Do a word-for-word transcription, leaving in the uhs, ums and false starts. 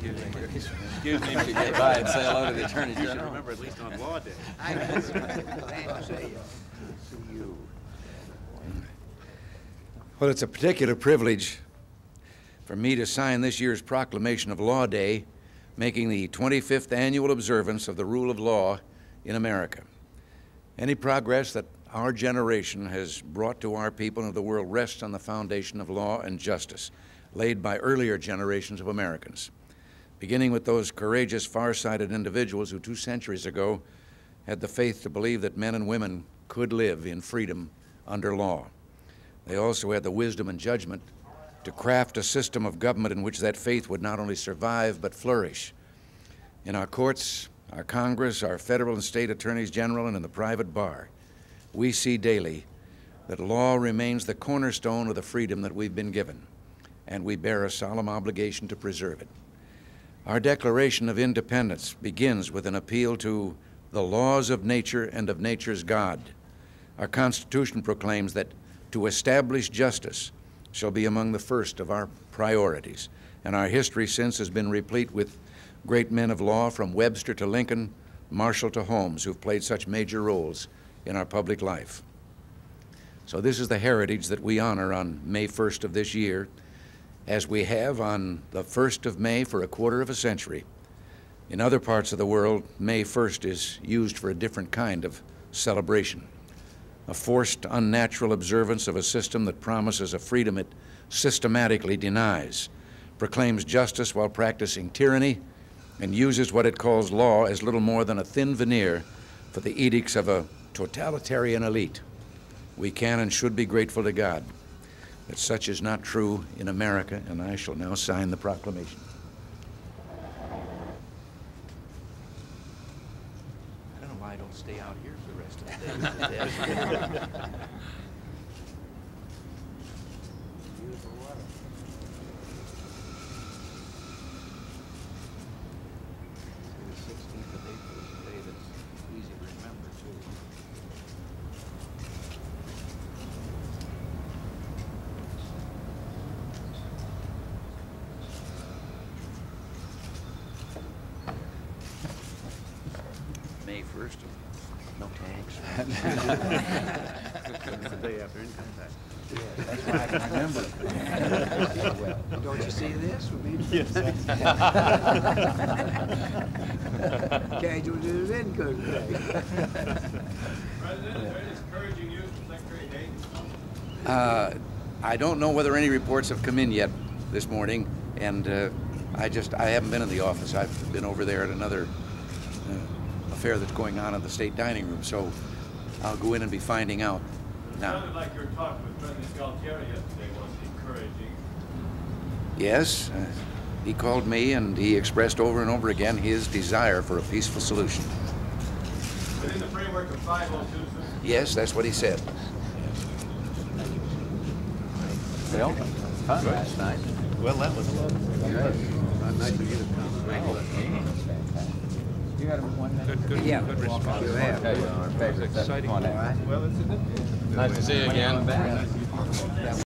Excuse me. Excuse me, Mister Get by and say hello to the Attorney You should General. remember, at least on Law Day. I know. Glad to see you. See you. Well, it's a particular privilege for me to sign this year's proclamation of Law Day, making the twenty-fifth annual observance of the rule of law in America. Any progress that our generation has brought to our people and to the world rests on the foundation of law and justice laid by earlier generations of Americans, beginning with those courageous, far-sighted individuals who two centuries ago had the faith to believe that men and women could live in freedom under law. They also had the wisdom and judgment to craft a system of government in which that faith would not only survive but flourish. In our courts, our Congress, our federal and state attorneys general, and in the private bar, we see daily that law remains the cornerstone of the freedom that we've been given, and we bear a solemn obligation to preserve it. Our Declaration of Independence begins with an appeal to the laws of nature and of nature's God. Our Constitution proclaims that to establish justice shall be among the first of our priorities, and our history since has been replete with great men of law from Webster to Lincoln, Marshall to Holmes, who've played such major roles in our public life. So this is the heritage that we honor on May first of this year, as we have on the first of May for a quarter of a century. In other parts of the world, May first is used for a different kind of celebration, a forced, unnatural observance of a system that promises a freedom it systematically denies, proclaims justice while practicing tyranny, and uses what it calls law as little more than a thin veneer for the edicts of a totalitarian elite. We can and should be grateful to God that such is not true in America, and I shall now sign the proclamation. I don't know why I don't stay out here for the rest of the day. Beautiful weather. The sixteenth of April is a day that's easy to remember, too. May first, no tags. It's the day after income tax. That's why I can remember. Well, don't you see this? We mean, casualties of income tax. President, is there any discouraging news from Secretary Hayes? Uh, I don't know whether any reports have come in yet this morning, and uh, I just, I haven't been in the office. I've been over there at another uh, affair that's going on in the state dining room, so I'll go in and be finding out It now. sounded like your talk with President Galtieri yesterday was encouraging. Yes, uh, he called me and he expressed over and over again his desire for a peaceful solution. Within the framework of five oh two, sir. Yes, that's what he said. Bill, fun last night. Well, that was not nice of you to come. You had one minute. Good, good, Yeah. good response. You have. Our favorite. Exciting. All right. Well, it's a good. Nice to see you again.